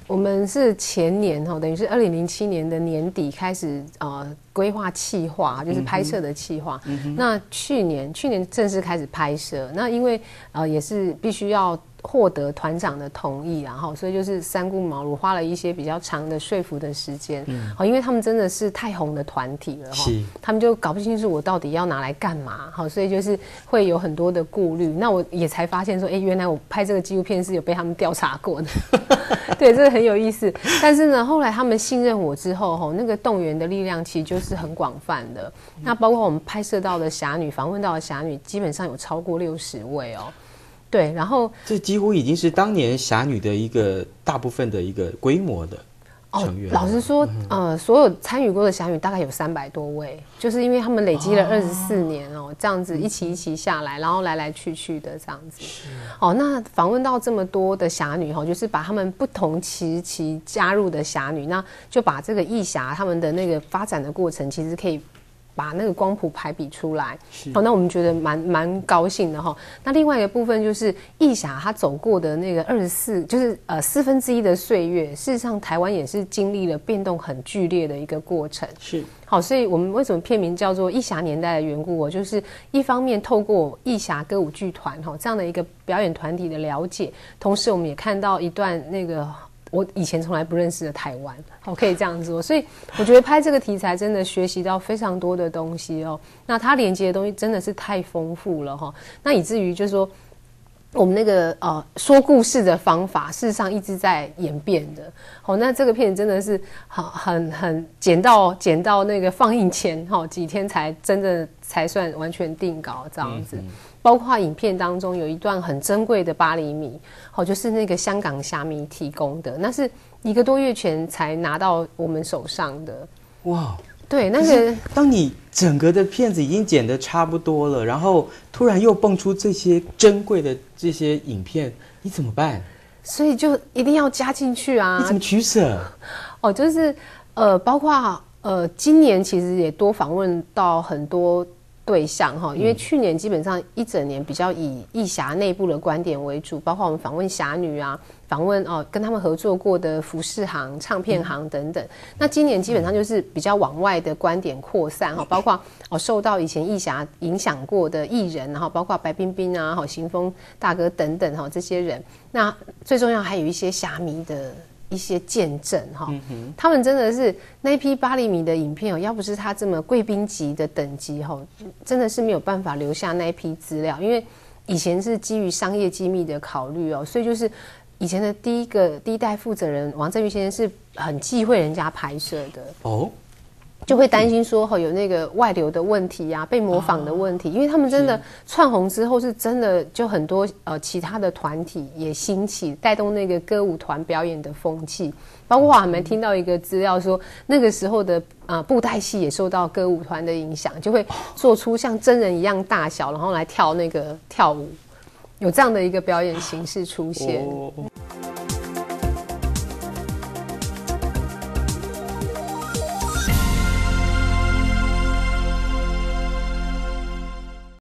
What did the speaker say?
我们是前年等于是2007年的年底开始规划企划，就是拍摄的企划。那去年正式开始拍摄，那因为也是必须要获得团长的同意，然后所以就是三顾茅庐，花了一些比较长的说服的时间。因为他们真的是太红的团体了，他们就搞不清楚我到底要拿来干嘛，所以就是会有很多的顾虑。那我也才发现说，原来我拍这个纪录片是有被他们调查过的，对，这个很有意思。但是呢，后来他们信任我之后，那个动员的力量其实就是很广泛的。那包括我们拍摄到的侠女，访问到的侠女，基本上有超过60位哦。对，然后这几乎已经是当年侠女的一个大部分的一个规模的成员。 老实说，所有参与过的侠女大概有300多位，就是因为他们累积了24年这样子一起下来，然后来来去去的这样子。那访问到这么多的侠女就是把他们不同时期加入的侠女，那就把这个义侠他们的那个发展的过程，其实可以把那个光谱排比出来。那我们觉得蛮高兴的哈。那另外一个部分就是义侠他走过的那个24，就是1/4的岁月，事实上台湾也是经历了变动很剧烈的一个过程。 是好，所以我们为什么片名叫做义侠年代的缘故，就是一方面透过义侠歌舞剧团这样的一个表演团体的了解，同时我们也看到一段那个我以前从来不认识的台湾，可以这样做。所以我觉得拍这个题材真的学习到非常多的东西那它连接的东西真的是太丰富了那以至于就是说我们那个说故事的方法事实上一直在演变的那这个片真的是很剪到那个放映前几天才真的才算完全定稿这样子。包括影片当中有一段很珍贵的8厘米就是那个香港虾米提供的，那是1个多月前才拿到我们手上的。 哇， 对，那个当你整个的片子已经剪得差不多了，然后突然又蹦出这些珍贵的这些影片，你怎么办？ 所以就一定要加进去啊！ 你怎么取舍？ 就是包括今年其实也多访问到很多对象因为去年基本上一整年比较以义侠内部的观点为主，包括我们访问侠女啊，访问跟他们合作过的服饰行、唱片行等等。那今年基本上就是比较往外的观点扩散包括受到以前义侠影响过的艺人，然后包括白冰冰啊、行风大哥等等这些人。那最重要还有一些侠迷的一些见证他们真的是那一批8厘米的影片要不是他这么贵宾级的等级真的是没有办法留下那一批资料，因为以前是基于商业机密的考虑所以就是以前的第一代负责人王振宇先生是很忌讳人家拍摄的就会担心说有那个外流的问题被模仿的问题，因为他们真的窜红之后是真的就很多其他的团体也兴起，带动那个歌舞团表演的风气。包括我还没听到一个资料说，那个时候的布袋戏也受到歌舞团的影响，就会做出像真人一样大小，然后来跳舞，有这样的一个表演形式出现。